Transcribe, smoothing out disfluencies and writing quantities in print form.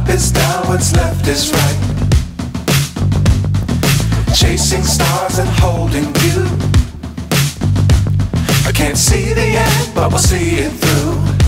is down, what's left is right. Chasing stars and holding you. I can't see the end, but we'll see it through.